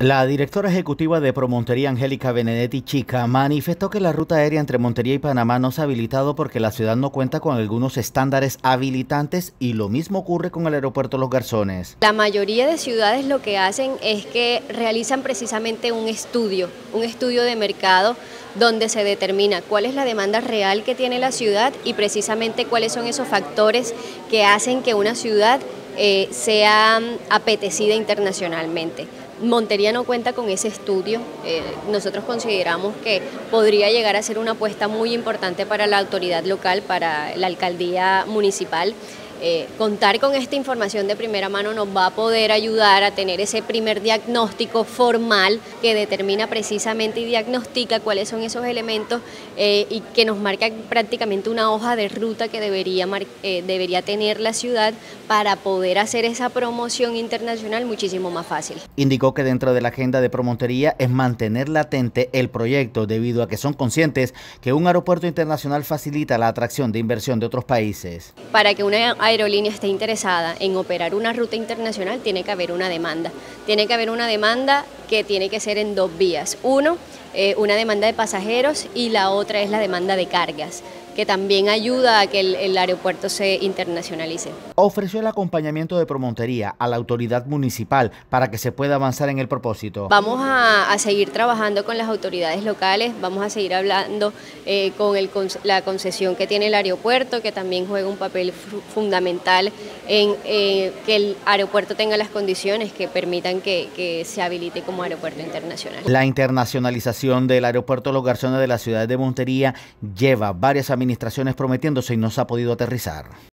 La directora ejecutiva de Promontoría, Angélica Benedetti Chica, manifestó que la ruta aérea entre Montería y Panamá no se ha habilitado porque la ciudad no cuenta con algunos estándares habilitantes y lo mismo ocurre con el aeropuerto Los Garzones. La mayoría de ciudades lo que hacen es que realizan precisamente un estudio de mercado donde se determina cuál es la demanda real que tiene la ciudad y precisamente cuáles son esos factores que hacen que una ciudad sea apetecida internacionalmente. Montería no cuenta con ese estudio. Nosotros consideramos que podría llegar a ser una apuesta muy importante para la autoridad local, para la alcaldía municipal. Contar con esta información de primera mano nos va a poder ayudar a tener ese primer diagnóstico formal que determina precisamente y diagnostica cuáles son esos elementos y que nos marca prácticamente una hoja de ruta que debería tener la ciudad para poder hacer esa promoción internacional muchísimo más fácil. Indicó que dentro de la agenda de Promontoría es mantener latente el proyecto debido a que son conscientes que un aeropuerto internacional facilita la atracción de inversión de otros países. Para que una aerolínea esté interesada en operar una ruta internacional tiene que haber una demanda. Tiene que haber una demanda que tiene que ser en dos vías. Uno, una demanda de pasajeros y la otra es la demanda de cargas, que también ayuda a que el aeropuerto se internacionalice. Ofreció el acompañamiento de Promontoría a la autoridad municipal para que se pueda avanzar en el propósito. Vamos a seguir trabajando con las autoridades locales, vamos a seguir hablando con la concesión que tiene el aeropuerto, que también juega un papel fundamental en que el aeropuerto tenga las condiciones que permitan que se habilite como aeropuerto internacional. La internacionalización del aeropuerto Los Garzones de la ciudad de Montería lleva varias administraciones prometiéndose y no se ha podido aterrizar.